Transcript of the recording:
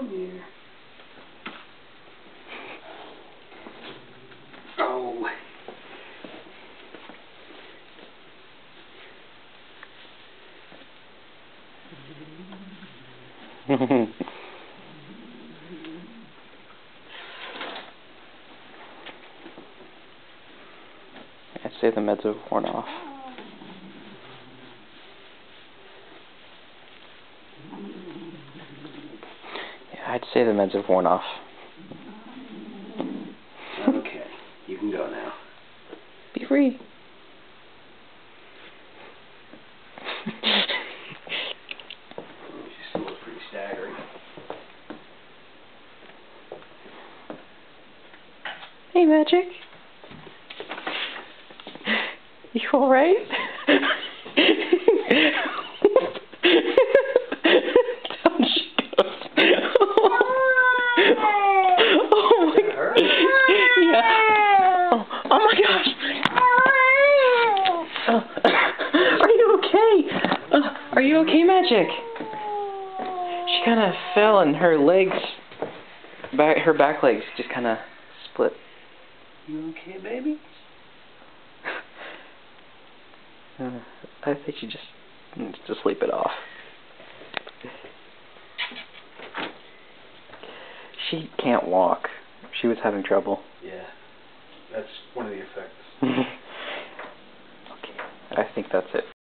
Come here. Oh. I'd say the meds have worn off. Yeah, I'd say the meds have worn off. Okay, you can go now. Be free. She still looks pretty staggering. Hey, Magic. You alright? Down she goes. Oh my god. Yeah. Oh my gosh. Are you okay? Are you okay, Magic? She kind of fell and her legs, her back legs just kind of split. You okay, baby? I think she just needs to sleep it off. She can't walk. She was having trouble. Yeah, that's one of the effects. Okay, I think that's it.